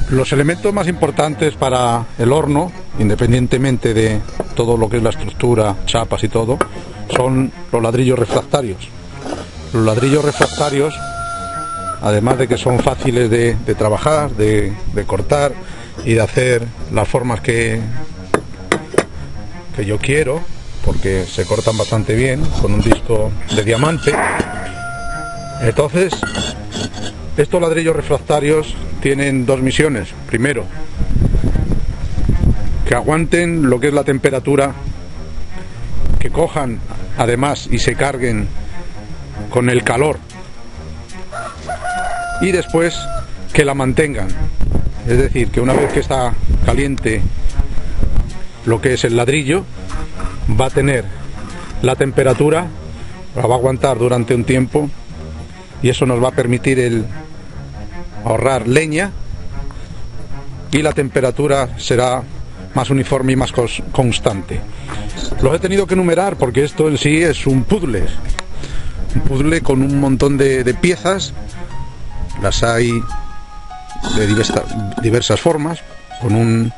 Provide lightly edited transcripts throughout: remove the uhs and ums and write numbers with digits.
Los elementos más importantes para el horno, independientemente de todo lo que es la estructura, chapas y todo, son los ladrillos refractarios. Los ladrillos refractarios, además de que son fáciles de trabajar, de cortar y de hacer las formas que yo quiero, porque se cortan bastante bien con un disco de diamante. Entonces, estos ladrillos refractarios tienen dos misiones. Primero, que aguanten lo que es la temperatura, que cojan además y se carguen con el calor, y después que la mantengan, es decir, que una vez que está caliente lo que es el ladrillo, va a tener la temperatura, la va a aguantar durante un tiempo, y eso nos va a permitir ahorrar leña, y la temperatura será más uniforme y más constante. Los he tenido que numerar porque esto en sí es un puzzle con un montón de piezas. Las hay de diversas formas, con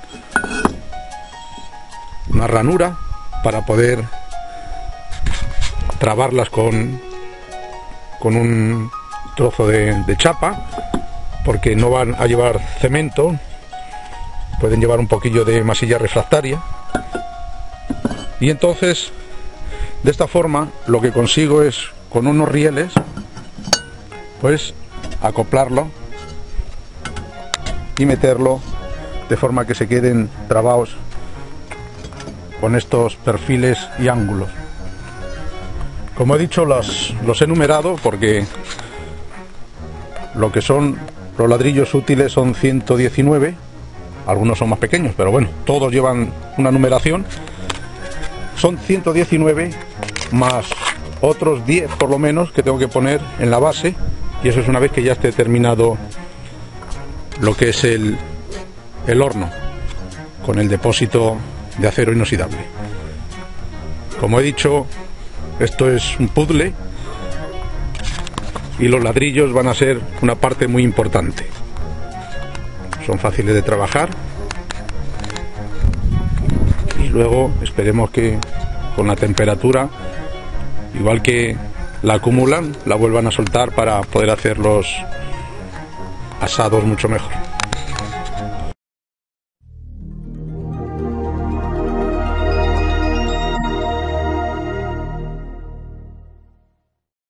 una ranura para poder trabarlas con un trozo de chapa, porque no van a llevar cemento, pueden llevar un poquillo de masilla refractaria. Y entonces, de esta forma, lo que consigo es, con unos rieles, pues acoplarlo y meterlo de forma que se queden trabados con estos perfiles y ángulos. Como he dicho, los he numerado porque lo que son los ladrillos útiles son 119, algunos son más pequeños, pero bueno, todos llevan una numeración. Son 119 más otros 10 por lo menos que tengo que poner en la base, y eso es una vez que ya esté terminado lo que es el horno con el depósito de acero inoxidable. Como he dicho, esto es un puzzle y los ladrillos van a ser una parte muy importante. Son fáciles de trabajar y luego esperemos que con la temperatura, igual que la acumulan, la vuelvan a soltar para poder hacer los asados mucho mejor.